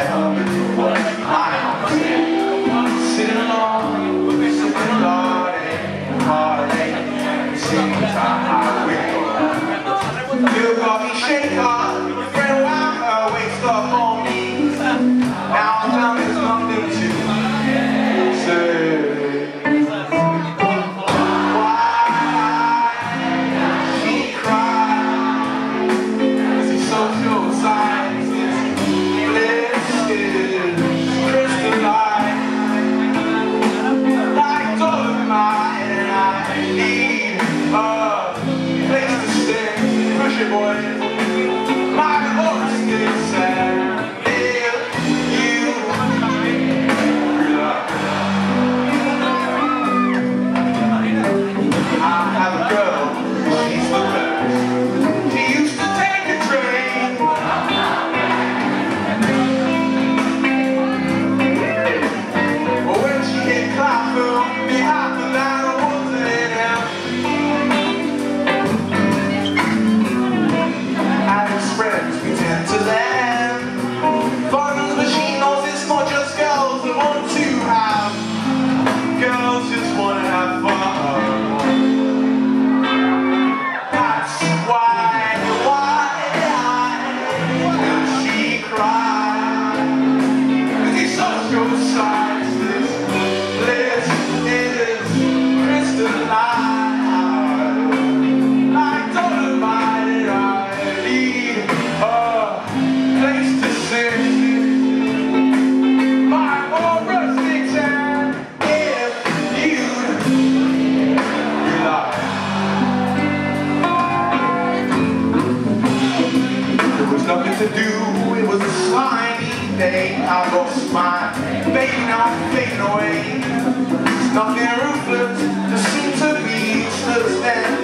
get up and do what I'm saying. Sitting alone, sipping heartache, heartache. Seems how we go. You got me shaken, your friend wound her waist up on me. Now I'm down, there's nothing to say. To do, it was a slimy day. I lost my baby, now I'm fading away. There's nothing ruthless, there seems to be just